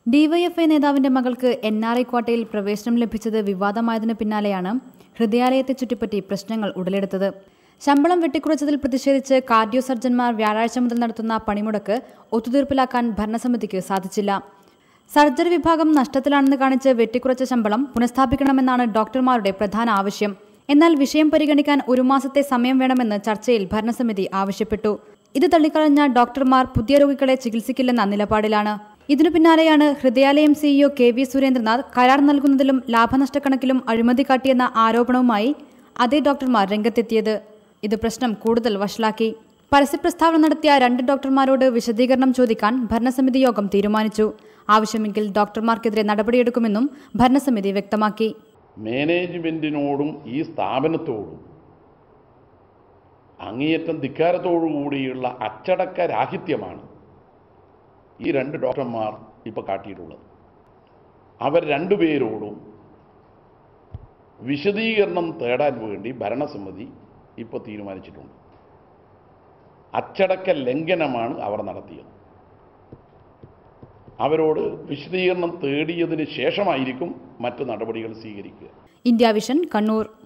DYFI നേതാവിന്റെ മകൾക്ക് NRI ക്വാട്ടയിൽ പ്രവേശനം ലഭിച്ചത് വിവാദമായതിനു പിന്നാലെയാണ് ഹൃദയാലയത്തെ ചുറ്റിപ്പറ്റി പ്രശ്നങ്ങൾ ഉടലെടുത്തത്. ശമ്പളം വെട്ടിക്കുറച്ചതിൽ പ്രതിഷേധിച്ച് കാർഡിയോ സർജൻമാർ വ്യാഴാഴ്ച മുതൽ നടത്തുന്ന പണിമുടക്ക് ഒത്തുതീർപ്പിലാക്കാൻ ഭരണസമിതിക്ക് സാധിച്ചില്ല. സർജറി വിഭാഗം നഷ്ടത്തിലാണെന്ന് കാണിച്ച് വെട്ടിക്കുറച്ച ശമ്പളം പുനഃസ്ഥാപിക്കണമെന്നാണ് ഡോക്ടർമാരുടെ പ്രധാന ആവശ്യം. എന്നാൽ വിഷയം പരിഗണിക്കാൻ 1 മാസത്തെ സമയം വേണമെന്ന് ചർച്ചയിൽ ഭരണസമിതി ആവശ്യപ്പെട്ടു. ഇത് തള്ളിക്കളഞ്ഞ ഡോക്ടർമാർ പുതിയ രോഗികളെ ചികിത്സിക്കില്ലെന്ന നിലപാടിലാണ്. ഇതിനു പിന്നാലെയാണ് ഹൃദയാലയം CEO KV സുരേന്ദ്രനാഥ് കരാർ നൽകുന്നതിലും ലാഭനഷ്ടക്കണക്കിലും അഴിമതി കാട്ടിയെന്ന ആരോപണവുമായി അതേ ഡോക്ടർമാർ രംഗത്തെത്തിയത്. ഇത് പ്രശ്നം കൂടുതൽ വഷളാക്കി. പരസ്യപ്രസ്താവന നടത്തിയ 2 ഡോക്ടർമാരോട് വിശദീകരണം ചോദിക്കാൻ ഭരണസമിതി യോഗം തീരുമാനിച്ചു. ആവശ്യമെങ്കിൽ ഡോക്ടർമാർക്കെതിരെ നടപടിയെടുക്കുമെന്നും ഭരണസമിതി വ്യക്തമാക്കി. മാനേജ്മെന്റിനോടും ഈ സ്ഥാപനത്തോടും അങ്ങേയറ്റം ധിക്കാരത്തോടുകൂടിയുള്ള അച്ചടക്ക രാഹിത്യമാണ് ഈ 2 ഡോക്ടർമാർ ഇപ്പോൾ കാട്ടിയിട്ടുള്ളത്. അവർ 2 പേരോടും വിശദീകരണം തേടാൻ വേണ്ടി ഭരണസമിതി ഇപ്പോൾ തീരുമാനിച്ചിട്ടുണ്ട്. അച്ചടക്ക ലംഘനമാണ് അവർ നടത്തിയത്. അവരോട് വിശദീകരണം തേടിയതിന് ശേഷമായിരിക്കും മറ്റു നടപടികൾ സ്വീകരിക്കുക. India vision, Kannur.